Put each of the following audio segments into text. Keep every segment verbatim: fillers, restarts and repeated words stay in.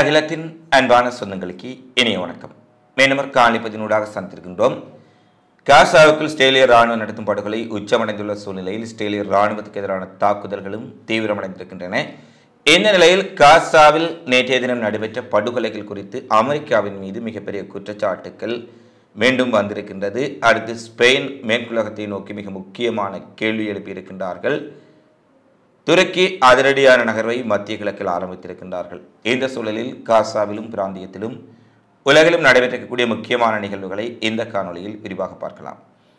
அகிலத்தின் அன்பான சொந்தங்களுக்கு இனிய வணக்கம். மேனமர் காலிப்பதினூடாக சந்திருக்கின்றோம். காசாவுக்குள் இஸ்ரேலிய ராணுவம் நடத்தும் படுகொலை உச்சமடைந்துள்ள சூழ்நிலையில் இஸ்ரேலிய ராணுவத்துக்கு எதிரான தாக்குதல்களும் தீவிரமடைந்திருக்கின்றன. இந்த நிலையில் காசாவில் நேற்றைய தினம் நடைபெற்ற படுகொலைகள் குறித்து அமெரிக்காவின் மீது மிகப்பெரிய குற்றச்சாட்டுக்கள் மீண்டும் வந்திருக்கின்றது. அடுத்து ஸ்பெயின் மேற்குலகத்தை நோக்கி மிக முக்கியமான கேள்வி எழுப்பியிருக்கின்றார்கள். துருக்கி அதிரடியான நகர்வை மத்திய கிழக்கில் ஆரம்பித்திருக்கின்றார்கள். இந்த சூழலில் காசாவிலும் பிராந்தியத்திலும் உலகிலும் நடைபெற்றக்கூடிய முக்கியமான நிகழ்வுகளை இந்த காணொலியில் விரிவாக பார்க்கலாம்.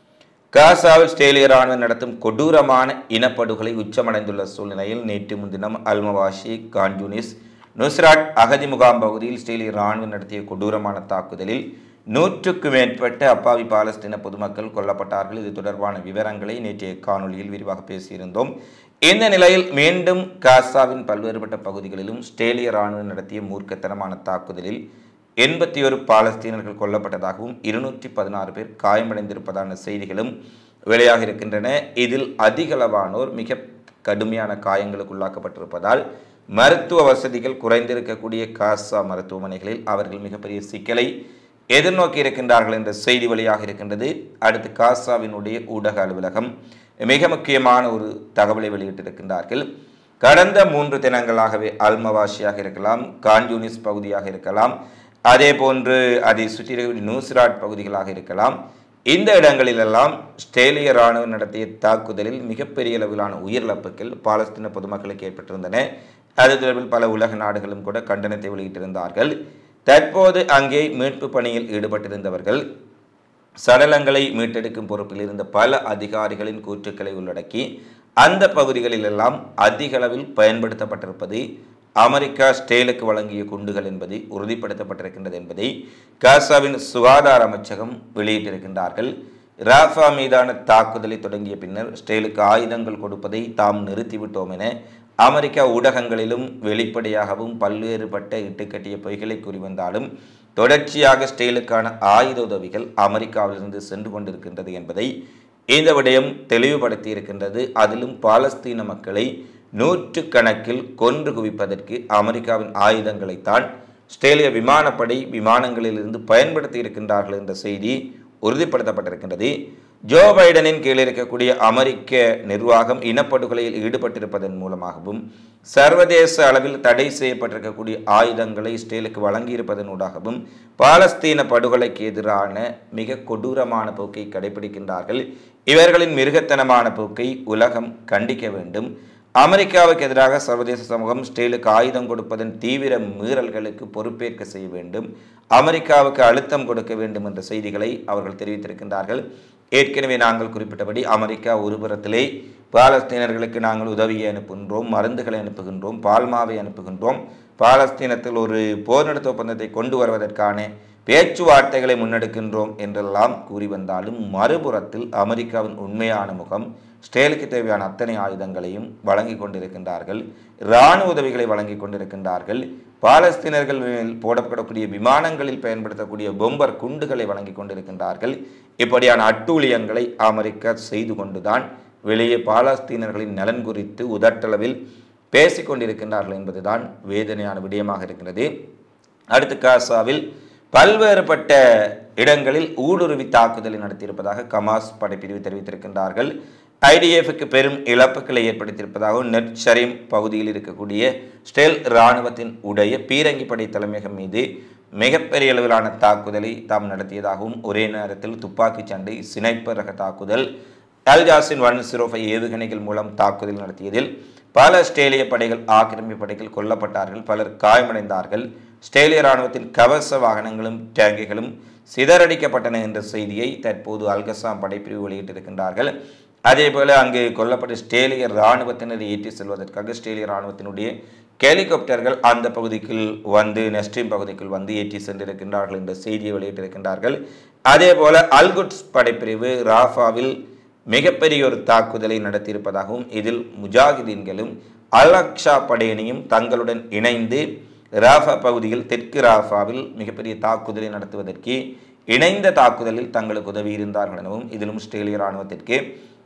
காசாவில் இஸ்ரேலிய ராணுவம் நடத்தும் கொடூரமான இனப்படுகொலை உச்சமடைந்துள்ள சூழ்நிலையில் நேற்று முன்தினம் அல்மவாஷி, கான் யூனிஸ், நுஸ்ராட் அகதி முகாம் பகுதியில் இஸ்ரேலிய ராணுவம் நடத்திய கொடூரமான தாக்குதலில் நூற்றுக்கு மேற்பட்ட அப்பாவி பாலஸ்தீன பொதுமக்கள் கொல்லப்பட்டார்கள். இது தொடர்பான விவரங்களை நேற்றைய காணொலியில் விரிவாக பேசியிருந்தோம். இந்த நிலையில் மீண்டும் காசாவின் பல்வேறுபட்ட பகுதிகளிலும் இஸ்ரேலிய ராணுவம் நடத்திய மூர்க்கத்தனமான தாக்குதலில் எண்பத்தி ஒரு பாலஸ்தீனர்கள் கொல்லப்பட்டதாகவும் இருநூற்றி பதினாறு பேர் காயமடைந்திருப்பதான செய்திகளும் வெளியாக இருக்கின்றன. இதில் அதிகளவானோர் மிக கடுமையான காயங்களுக்கு உள்ளாக்கப்பட்டிருப்பதால் மருத்துவ வசதிகள் குறைந்திருக்கக்கூடிய காசா மருத்துவமனைகளில் அவர்கள் மிகப்பெரிய சிக்கலை எதிர்நோக்கி இருக்கின்றார்கள் என்ற செய்தி வெளியாக இருக்கின்றது. அடுத்து காசாவினுடைய ஊடக அலுவலகம் மிக முக்கியமான ஒரு தகவலை வெளியிட்டிருக்கின்றார்கள். கடந்த மூன்று தினங்களாகவே அல்மவாஷியாக இருக்கலாம், கான் யூனிஸ் பகுதியாக இருக்கலாம், அதே போன்று அதை சுற்றி நூஸ்ராட் பகுதிகளாக இருக்கலாம், இந்த இடங்களிலெல்லாம் இஸ்ரேலிய ராணுவம் நடத்திய தாக்குதலில் மிகப்பெரிய அளவிலான உயிரிழப்புகள் பாலஸ்தீன பொதுமக்களுக்கு ஏற்பட்டிருந்தன. அது தொடர்பில் பல உலக நாடுகளும் கூட கண்டனத்தை வெளியிட்டிருந்தார்கள். தற்போது அங்கே மீட்பு பணியில் ஈடுபட்டிருந்தவர்கள் சடலங்களை மீட்டெடுக்கும் பொறுப்பில் இருந்த பல அதிகாரிகளின் கூற்றுக்களை உள்ளடக்கி அந்த பகுதிகளில் எல்லாம் அதிக அளவில் பயன்படுத்தப்பட்டிருப்பது அமெரிக்கா இஸ்ரேலுக்கு வழங்கிய குண்டுகள் என்பது உறுதிப்படுத்தப்பட்டிருக்கின்றது என்பதை காசாவின் சுகாதார அமைச்சகம் வெளியிட்டிருக்கின்றார்கள். ராஃபா மீதான தாக்குதலை தொடங்கிய பின்னர் இஸ்ரேலுக்கு ஆயுதங்கள் கொடுப்பதை தாம் நிறுத்திவிட்டோம் என அமெரிக்கா ஊடகங்களிலும் வெளிப்படையாகவும் பல்வேறுபட்ட இட்டுக்கட்டிய பொய்களை கூறிவந்தாலும் தொடர்ச்சியாக இஸ்ரேலுக்கான ஆயுத உதவிகள் அமெரிக்காவிலிருந்து சென்று கொண்டிருக்கின்றது என்பதை இந்த விடயம் தெளிவுபடுத்தி இருக்கின்றது. அதிலும் பாலஸ்தீன மக்களை நூற்று கணக்கில் கொன்று குவிப்பதற்கு அமெரிக்காவின் ஆயுதங்களைத்தான் இஸ்ரேலிய விமானப்படை விமானங்களிலிருந்து பயன்படுத்தி இருக்கின்றார்கள் என்ற செய்தி உறுதிப்படுத்தப்பட்டிருக்கின்றது. ஜோ பைடனின் கீழ் இருக்கக்கூடிய அமெரிக்க நிர்வாகம் இனப்படுகொலையில் ஈடுபட்டிருப்பதன் மூலமாகவும் சர்வதேச அளவில் தடை செய்யப்பட்டிருக்கக்கூடிய ஆயுதங்களை இஸ்ரேலுக்கு வழங்கியிருப்பதனூடாகவும் பாலஸ்தீன படுகொலைக்கு எதிரான மிக கொடூரமான போக்கை கடைபிடிக்கின்றார்கள். இவர்களின் மிருகத்தனமான போக்கை உலகம் கண்டிக்க வேண்டும். அமெரிக்காவுக்கு எதிராக சர்வதேச சமூகம் இஸ்ரேலுக்கு ஆயுதம் கொடுப்பதன் தீவிர மீறல்களுக்கு பொறுப்பேற்க செய்ய வேண்டும், அமெரிக்காவுக்கு அழுத்தம் கொடுக்க வேண்டும் என்ற செய்திகளை அவர்கள் தெரிவித்திருக்கின்றார்கள். ஏற்கனவே நாங்கள் குறிப்பிட்டபடி அமெரிக்கா ஒரு புறத்திலே பாலஸ்தீனர்களுக்கு நாங்கள் உதவியை அனுப்புகின்றோம், மருந்துகளை அனுப்புகின்றோம், பால்மாவை அனுப்புகின்றோம், பாலஸ்தீனத்தில் ஒரு போர் நிறுத்த ஒப்பந்தத்தை கொண்டு வருவதற்கான பேச்சுவார்த்தைகளை முன்னெடுக்கின்றோம் என்றெல்லாம் கூறி வந்தாலும் மறுபுறத்தில் அமெரிக்காவின் உண்மையான முகம் இஸ்ரேலுக்கு தேவையான அத்தனை ஆயுதங்களையும் வழங்கி கொண்டிருக்கின்றார்கள், இராணுவ உதவிகளை வழங்கி கொண்டிருக்கின்றார்கள், பாலஸ்தீனர்கள் போடப்படக்கூடிய விமானங்களில் பயன்படுத்தக்கூடிய பொம்பர் குண்டுகளை வழங்கி கொண்டிருக்கின்றார்கள். இப்படியான அட்டூழியங்களை அமெரிக்கா செய்து கொண்டுதான் வெளியே பாலஸ்தீனர்களின் நலன் குறித்து உதட்டளவில் பேசிக் கொண்டிருக்கின்றார்கள் என்பதுதான் வேதனையான விடயமாக இருக்கிறது. அடுத்து காசாவில் பல்வேறுபட்ட இடங்களில் ஊடுருவி தாக்குதலை நடத்தியிருப்பதாக கமாஸ் படைப்பிரிவு தெரிவித்திருக்கின்றார்கள். ஐடிஎஃப்க்கு பெரும் இழப்புகளை ஏற்படுத்தியிருப்பதாகவும் நெட் ஷரீம் பகுதியில் இருக்கக்கூடிய இஸ்ரேல் இராணுவத்தின் உடைய பீரங்கி படை தலைமையகம் மீது மிகப்பெரிய அளவிலான தாக்குதலை தாம் நடத்தியதாகவும் ஒரே நேரத்தில் துப்பாக்கி சண்டை, சினைப்பர் ரக தாக்குதல், அல்ஜாசின் ஒன் ஜீரோ ஃபைவ் ஏவுகணைகள் மூலம் தாக்குதல் நடத்தியதில் பல இஸ்ரேலிய படைகள் ஆக்கிரமிப்பு படைகள் கொல்லப்பட்டார்கள், பலர் காயமடைந்தார்கள். இஸ்ரேலிய இராணுவத்தின் கவச வாகனங்களும் டேங்குகளும் சிதறடிக்கப்பட்டன என்ற செய்தியை தற்போது அல்கசாம் படைப்பிரிவு வெளியிட்டிருக்கின்றார்கள். அதே போல அங்கு கொல்லப்பட்ட இஸ்ரேலிய இராணுவத்தினரை ஏற்றி செல்வதற்காக இஸ்ரேலிய இராணுவத்தினுடைய ஹெலிகாப்டர்கள் அந்த பகுதிக்குள் வந்து நெஸ்ட்ரீம் பகுதிக்குள் வந்து ஏற்றி சென்றிருக்கின்றார்கள் என்ற செய்தியை வெளியிட்டிருக்கின்றார்கள். அதே போல அல்குட்ஸ் படைப்பிரிவு ராஃபாவில் மிகப்பெரிய ஒரு தாக்குதலை நடத்தியிருப்பதாகவும் இதில் முஜாஹிதீன்களும் அல் அக்ஸா படையணியும் தங்களுடன் இணைந்து ராஃபா பகுதியில் தெற்கு ராஃபாவில் மிகப்பெரிய தாக்குதலை நடத்துவதற்கு இணைந்த தாக்குதலில் தங்களுக்கு உதவி இருந்தார்கள் எனவும் இதிலும் இஸ்ரேலிய இராணுவத்திற்கு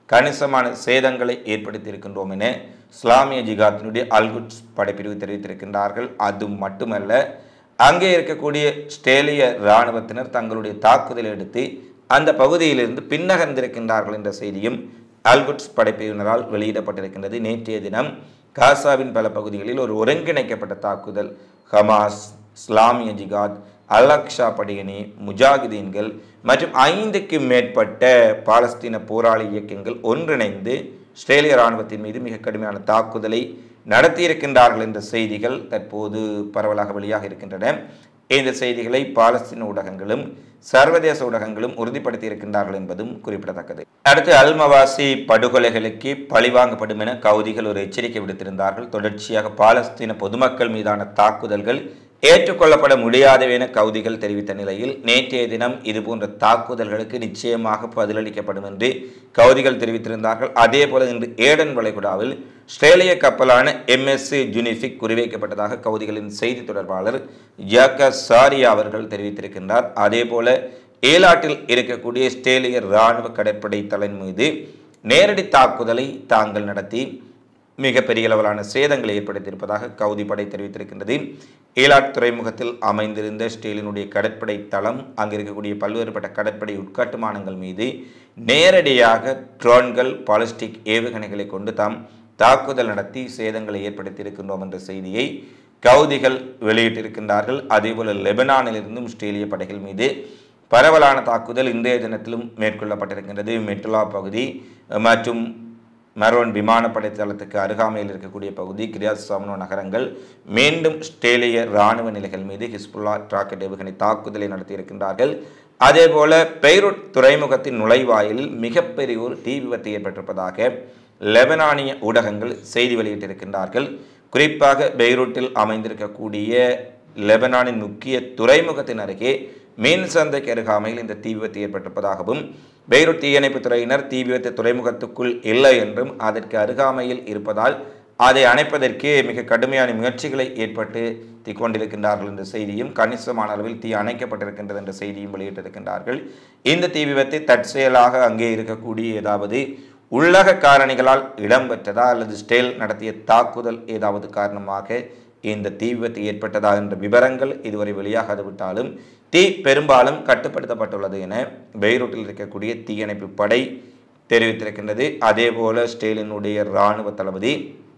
கணிசமான சேதங்களை ஏற்படுத்தியிருக்கின்றோம் என இஸ்லாமிய ஜிகாத்தினுடைய அல்குட்ஸ் படைப்பிரிவு தெரிவித்திருக்கின்றார்கள். அது மட்டுமல்ல, அங்கே இருக்கக்கூடிய ஸ்டேலிய இராணுவத்தினர் தங்களுடைய தாக்குதலை எடுத்து அந்த பகுதியிலிருந்து பின்னகர்ந்திருக்கின்றார்கள் என்ற செய்தியும் அல்குட்ஸ் படைப்பிரிவினரால் வெளியிடப்பட்டிருக்கின்றது. நேற்றைய தினம் காசாவின் பல பகுதிகளில் ஒரு ஒருங்கிணைக்கப்பட்ட தாக்குதல் ஹமாஸ், இஸ்லாமிய ஜிகாத், அல் அக்ஸா படையணி, முஜாகிதீன்கள் மற்றும் ஐந்துக்கு மேற்பட்ட பாலஸ்தீன போராளி இயக்கங்கள் ஒன்றிணைந்து இஸ்ரேலிய இராணுவத்தின் மீது மிக கடுமையான தாக்குதலை நடத்தியிருக்கின்றார்கள் என்ற செய்திகள் தற்போது பரவலாக வெளியாக இருக்கின்றன. இந்த செய்திகளை பாலஸ்தீன ஊடகங்களும் சர்வதேச ஊடகங்களும் உறுதிப்படுத்தி இருக்கின்றார்கள் என்பதும் குறிப்பிடத்தக்கது. அடுத்து, அல் மவாசி படுகொலைகளுக்கு பழிவாங்கப்படும் என கவுதிகள் ஒரு எச்சரிக்கை விடுத்திருந்தார்கள். தொடர்ச்சியாக பாலஸ்தீன பொதுமக்கள் மீதான தாக்குதல்கள் ஏற்றுக்கொள்ளப்பட முடியாதவை என கவுதிகள் தெரிவித்த நிலையில் நேற்றைய தினம் இதுபோன்ற தாக்குதல்களுக்கு நிச்சயமாக பதிலளிக்கப்படும் என்று கவுதிகள் தெரிவித்திருந்தார்கள். அதே போல இன்று ஏடன் வளைகுடாவில் இஸ்ரேலிய கப்பலான எம்எஸ் ஜுனிஃபிக் குறிவைக்கப்பட்டதாக கவுதிகளின் செய்தி தொடர்பாளர் ஜாக்கஸ் சாரியா அவர்கள் தெரிவித்திருக்கின்றார். அதே போல ஏலாட்டில் இருக்கக்கூடிய இஸ்ரேலிய இராணுவ கடற்படை தளம் மீது நேரடி தாக்குதலை தாங்கள் நடத்தி மிகப்பெரிய அளவிலான சேதங்களை ஏற்படுத்தியிருப்பதாக கவுதி படை தெரிவித்திருக்கின்றது. ஏலாட் துறைமுகத்தில் அமைந்திருந்த இஸ்ரேலினுடைய கடற்படை தளம், அங்கு இருக்கக்கூடிய பல்வேறுபட்ட கடற்படை உட்கட்டுமானங்கள் மீது நேரடியாக ட்ரோன்கள், பாலிஸ்டிக் ஏவுகணைகளை கொண்டு தாம் தாக்குதல் நடத்தி சேதங்களை ஏற்படுத்தியிருக்கின்றோம் என்ற செய்தியை கவுதிகள் வெளியிட்டிருக்கின்றார்கள். அதேபோல லெபனானிலிருந்தும் இஸ்ரேலிய படைகள் மீது பரவலான தாக்குதல் இன்றைய தினத்திலும் மேற்கொள்ளப்பட்டிருக்கின்றது. மெட்டுலா பகுதி மற்றும் மரோன் விமானப்படை தளத்துக்கு அருகாமையில் இருக்கக்கூடிய பகுதி, கிரியாத் சாமனோ நகரங்கள் மீண்டும் இஸ்ரேலிய இராணுவ நிலைகள் மீது ஹிஸ்புல்லா ராக்கெட் ஏவுகணை தாக்குதலை நடத்தியிருக்கின்றார்கள். அதேபோல பெய்ரூட் துறைமுகத்தின் நுழைவாயிலில் மிகப்பெரிய ஒரு தீ விபத்து ஏற்பட்டிருப்பதாக லெபனானிய ஊடகங்கள் செய்தி வெளியிட்டிருக்கின்றார்கள். குறிப்பாக பெய்ரூட்டில் அமைந்திருக்கக்கூடிய லெபனானின் முக்கிய துறைமுகத்தின் அருகே மீன் சந்தைக்கு அருகாமையில் இந்த தீ விபத்து ஏற்பட்டிருப்பதாகவும், பெய்ரூட் தீயணைப்பு துறையினர் தீ விபத்து துறைமுகத்துக்குள் இல்லை என்றும் அதற்கு அருகாமையில் இருப்பதால் அதை அணைப்பதற்கு மிக கடுமையான முயற்சிகளை ஏற்பட்டு கொண்டிருக்கின்றார்கள் என்ற செய்தியும், கணிசமான அளவில் தீ அணைக்கப்பட்டிருக்கின்றது என்ற செய்தியும் வெளியிட்டிருக்கின்றார்கள். இந்த தீ விபத்து தற்செயலாக அங்கே இருக்கக்கூடிய ஏதாவது உள்ளக காரணிகளால் இடம்பெற்றதா அல்லது ஸ்டேல் நடத்திய தாக்குதல் ஏதாவது காரணமாக இந்த தீ விபத்து ஏற்பட்டதா என்ற விவரங்கள் இதுவரை வெளியாகாது விட்டாலும் தீ பெரும்பாலும் கட்டுப்படுத்தப்பட்டுள்ளது என பெய்ரூட்டில் இருக்கக்கூடிய தீயணைப்பு படை தெரிவித்திருக்கின்றது. அதே போல ஸ்டேலினுடைய இராணுவ தளபதி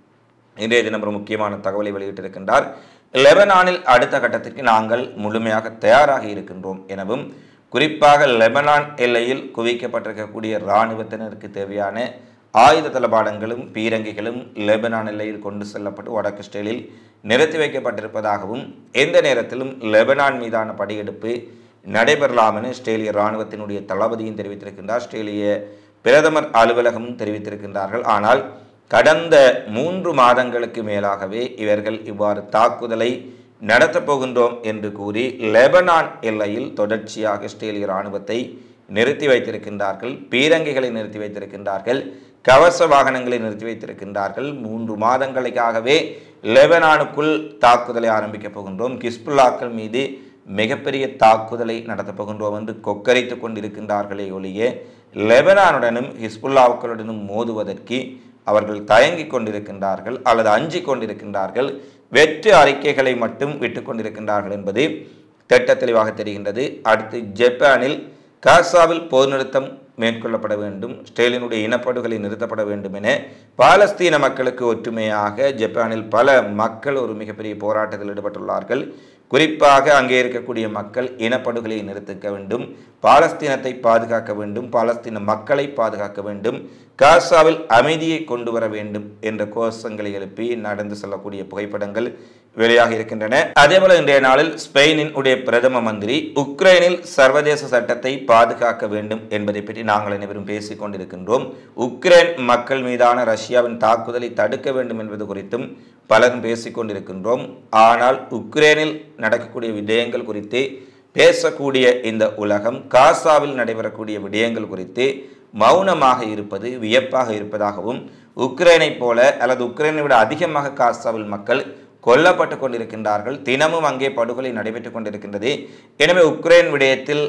இன்றைய தினம் ஒரு முக்கியமான தகவலை வெளியிட்டிருக்கின்றார். லெபனானில் அடுத்த கட்டத்திற்கு நாங்கள் முழுமையாக தயாராக இருக்கின்றோம் எனவும், குறிப்பாக லெபனான் எல்லையில் குவிக்கப்பட்டிருக்கக்கூடிய இராணுவத்தினருக்கு தேவையான ஆயுத தளபாடங்களும் பீரங்கிகளும் லெபனான் எல்லையில் கொண்டு செல்லப்பட்டு வடக்கு இஸ்ரேலில் நிறுத்தி வைக்கப்பட்டிருப்பதாகவும், எந்த நேரத்திலும் லெபனான் மீதான படையெடுப்பு நடைபெறலாம் என இஸ்ரேலிய இராணுவத்தினுடைய தளபதியும் தெரிவித்திருக்கின்றார். இஸ்ரேலிய பிரதமர் அலுவலகமும் தெரிவித்திருக்கின்றார்கள். ஆனால் கடந்த மூன்று மாதங்களுக்கு மேலாகவே இவர்கள் இவ்வாறு தாக்குதலை நடத்தப் போகின்றோம் என்று கூறி லெபனான் எல்லையில் தொடர்ச்சியாக இஸ்ரேலிய இராணுவத்தை நிறுத்தி வைத்திருக்கின்றார்கள். பீரங்கிகளை நிறுத்தி வைத்திருக்கின்றார்கள். கவச வாகனங்களை நிறுத்தி வைத்திருக்கின்றார்கள். மூன்று மாதங்களுக்காகவே லெபனானுக்குள் தாக்குதலை ஆரம்பிக்கப் போகின்றோம், ஹிஸ்புல்லாக்கள் மீது மிகப்பெரிய தாக்குதலை நடத்தப் போகின்றோம் என்று கொக்கரித்து கொண்டிருக்கின்றார்களே ஒழிய லெபனானுடனும் ஹிஸ்புல்லாக்களுடனும் மோதுவதற்கு அவர்கள் தயங்கி கொண்டிருக்கின்றார்கள் அல்லது அஞ்சி கொண்டிருக்கின்றார்கள். வெற்று அறிக்கைகளை மட்டும் விட்டு கொண்டிருக்கின்றார்கள் என்பது திட்ட தெளிவாக தெரிகின்றது. அடுத்து, ஜப்பானில் காசாவில் போர் நிறுத்தம் மேற்கொள்ளப்பட வேண்டும், இஸ்ரேலினுடைய இனப்படுகொலை நிறுத்தப்பட வேண்டும் என பாலஸ்தீன மக்களுக்கு ஒற்றுமையாக ஜப்பானில் பல மக்கள் ஒரு மிகப்பெரிய போராட்டத்தில் ஈடுபட்டுள்ளார்கள். குறிப்பாக அங்கே இருக்கக்கூடிய மக்கள் இனப்படுகொலையை நிறுத்திக்க வேண்டும், பாலஸ்தீனத்தை பாதுகாக்க வேண்டும், பாலஸ்தீன மக்களை பாதுகாக்க வேண்டும், காசாவில் அமைதியை கொண்டு வர வேண்டும் என்ற கோஷங்களை எழுப்பி நடந்து செல்லக்கூடிய புகைப்படங்கள் வெளியாக இருக்கின்றன. அதேபோல இன்றைய நாளில் ஸ்பெயினின் உடைய பிரதம மந்திரி உக்ரைனில் சர்வதேச சட்டத்தை பாதுகாக்க வேண்டும் என்பதை பற்றி நாங்கள் அனைவரும் பேசிக் கொண்டிருக்கின்றோம். உக்ரைன் மக்கள் மீதான ரஷ்யாவின் தாக்குதலை தடுக்க வேண்டும் என்பது குறித்தும் பலரும் பேசிக் கொண்டிருக்கின்றோம். ஆனால் உக்ரைனில் நடக்கக்கூடிய விடயங்கள் குறித்து பேசக்கூடிய இந்த உலகம் காசாவில் நடைபெறக்கூடிய விடயங்கள் குறித்து மௌனமாக இருப்பது வியப்பாக இருப்பதாகவும், உக்ரைனை போல அல்லது உக்ரைனை விட அதிகமாக காசாவில் மக்கள் கொல்லப்பட்டு கொண்டிருக்கின்றார்கள், தினமும் அங்கே படுகொலை நடைபெற்றுக் கொண்டிருக்கின்றது. எனவே உக்ரைன் விடயத்தில்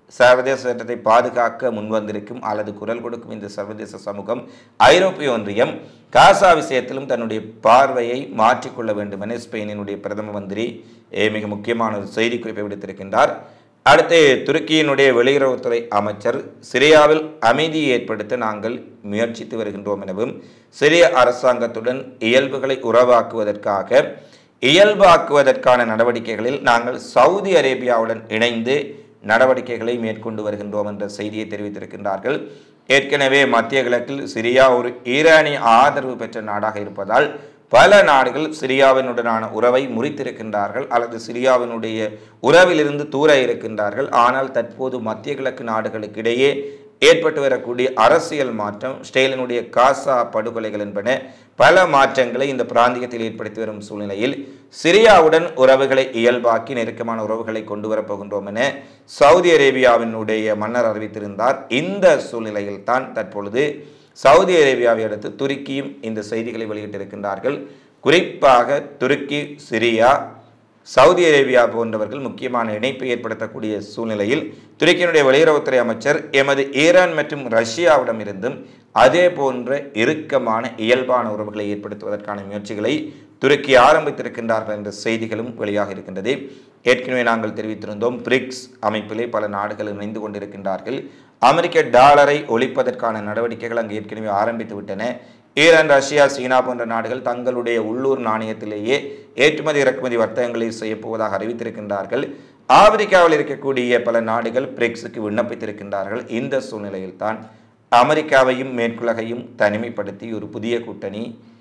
சர்வதேச சட்டத்தை பாதுகாக்க முன்வந்திருக்கும் அல்லது குரல் கொடுக்கும் இந்த சர்வதேச சமூகம் ஐரோப்பிய ஒன்றியம் காசா விஷயத்திலும் தன்னுடைய பார்வையை மாற்றிக்கொள்ள வேண்டும் என ஸ்பெயினினுடைய பிரதம மந்திரி மிக முக்கியமான ஒரு செய்தி குறிப்பை விடுத்திருக்கின்றார். அடுத்து துருக்கியினுடைய வெளியுறவுத்துறை அமைச்சர் சிரியாவில் அமைதியை ஏற்படுத்த நாங்கள் முயற்சித்து வருகின்றோம் எனவும் சிரிய அரசாங்கத்துடன் இயல்புகளை உறவாக்குவதற்காக இயல்பாக்குவதற்கான நடவடிக்கைகளில் நாங்கள் சவுதி அரேபியாவுடன் இணைந்து நடவடிக்கைகளை மேற்கொண்டு வருகின்றோம் என்ற செய்தியை தெரிவித்திருக்கின்றார்கள். ஏற்கனவே மத்திய கிழக்கில் சிரியா ஒரு ஈரானிய ஆதரவு பெற்ற நாடாக இருப்பதால் பல நாடுகள் சிரியாவினுடனான உறவை முறித்திருக்கின்றார்கள் அல்லது சிரியாவினுடைய உறவிலிருந்து தூர இருக்கின்றார்கள். ஆனால் தற்போது மத்திய கிழக்கு நாடுகளுக்கு இடையே ஏற்பட்டு வரக்கூடிய அரசியல் மாற்றம், ஸ்டேலினுடைய காசா படுகொலைகள் என்பன பல மாற்றங்களை இந்த பிராந்தியத்தில் ஏற்படுத்தி வரும் சூழ்நிலையில் சிரியாவுடன் உறவுகளை இயல்பாக்கி நெருக்கமான உறவுகளை கொண்டு வரப்போகின்றோம் என சவுதி அரேபியாவினுடைய மன்னர் அறிவித்திருந்தார். இந்த சூழ்நிலையில் தான் தற்பொழுது சவுதி அரேபியாவை அடுத்து துருக்கியும் இந்த செய்திகளை வெளியிட்டிருக்கின்றார்கள். குறிப்பாக துருக்கி, சிரியா, சவுதி அரேபியா போன்றவர்கள் முக்கியமான இணைப்பை ஏற்படுத்தக்கூடிய சூழ்நிலையில் துருக்கியினுடைய வெளியுறவுத்துறை அமைச்சர் எமது ஈரான் மற்றும் ரஷ்யாவிடம் இருந்தும் அதே போன்ற இறுக்கமான இயல்பான உறவுகளை ஏற்படுத்துவதற்கான முயற்சிகளை துருக்கி ஆரம்பித்திருக்கின்றார்கள் என்ற செய்திகளும் வெளியாக இருக்கின்றது. ஏற்கனவே நாங்கள் தெரிவித்திருந்தோம், பிரிக்ஸ் அமைப்பிலே பல நாடுகள் இணைந்து கொண்டிருக்கின்றார்கள். அமெரிக்க டாலரை ஒழிப்பதற்கான நடவடிக்கைகள் அங்கு ஏற்கனவே ஆரம்பித்து விட்டன. ஈரான், ரஷ்யா, சீனா போன்ற நாடுகள் தங்களுடைய உள்ளூர் நாணயத்திலேயே ஏற்றுமதி இறக்குமதி வர்த்தகங்களை செய்யப்போவதாக அறிவித்திருக்கின்றார்கள். ஆப்பிரிக்காவில் இருக்கக்கூடிய பல நாடுகள் பிரிக்ஸுக்கு விண்ணப்பித்திருக்கின்றார்கள். இந்த சூழ்நிலையில் தான் அமெரிக்காவையும் மேற்குலகையும் தனிமைப்படுத்தி ஒரு புதிய கூட்டணி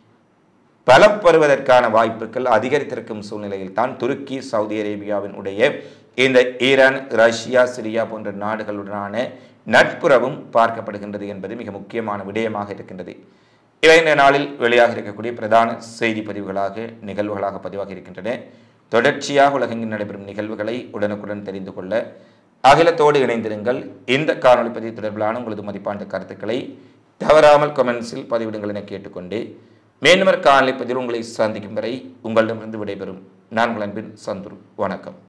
பலம் பெறுவதற்கான வாய்ப்புகள் அதிகரித்திருக்கும் சூழ்நிலையில் தான் துருக்கி, சவுதி அரேபியாவின் உடைய இந்த ஈரான், ரஷ்யா, சிரியா போன்ற நாடுகளுடனான நட்புறவும் பார்க்கப்படுகின்றது என்பது மிக முக்கியமான விடயமாக இருக்கின்றது. இவை இந்த நாளில் வெளியாக இருக்கக்கூடிய பிரதான செய்தி பதிவுகளாக நிகழ்வுகளாக பதிவாக இருக்கின்றன. தொடர்ச்சியாக உலகெங்கில் நடைபெறும் நிகழ்வுகளை உடனுக்குடன் தெரிந்து கொள்ள அகிலத்தோடு இணைந்திருங்கள். இந்த காணொலி பதிவு தொடர்பிலான உங்களது மதிப்பான கருத்துக்களை தவறாமல் கமெண்ட்ஸில் பதிவிடுங்கள் என கேட்டுக்கொண்டு மேன்மர் காணொலி பதிவில் உங்களை சந்திக்கும் வரை உங்களிடமிருந்து விடைபெறும் நான் உங்கள் அன்பின் சந்துரு. வணக்கம்.